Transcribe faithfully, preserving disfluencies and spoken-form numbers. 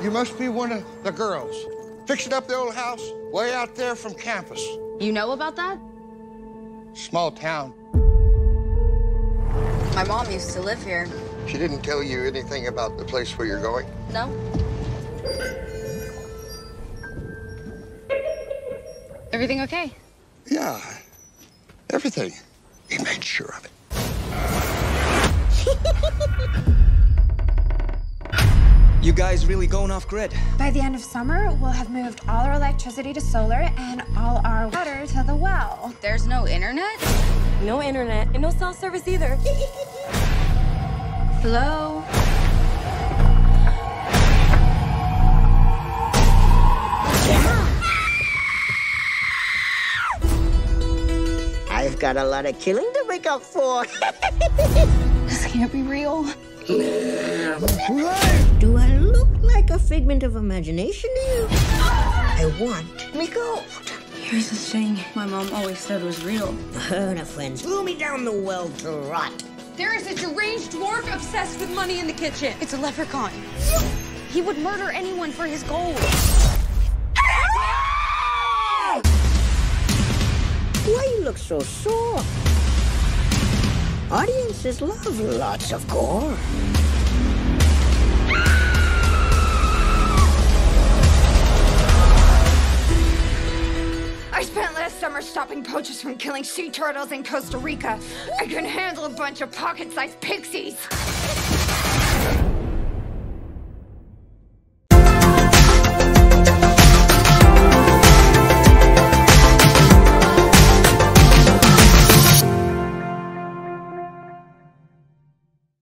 You must be one of the girls. Fixing up the old house way out there from campus. You know about that? Small town. My mom used to live here. She didn't tell you anything about the place where you're going? No? Everything okay? Yeah, everything. He made sure of it. You guys really going off grid? By the end of summer, we'll have moved all our electricity to solar and all our water to the well. There's no internet? No internet and no cell service either. Hello? I've got a lot of killing to make up for. This can't be real. Do I look like a figment of imagination to you? I want me gold. Here's the thing my mom always said was real. Her and her friends threw me down the well to rot. There is a deranged dwarf obsessed with money in the kitchen. It's a leprechaun. He would murder anyone for his gold. Why you look so sore? Audiences love lots of gore. I spent last summer stopping poachers from killing sea turtles in Costa Rica. I can handle a bunch of pocket-sized pixies.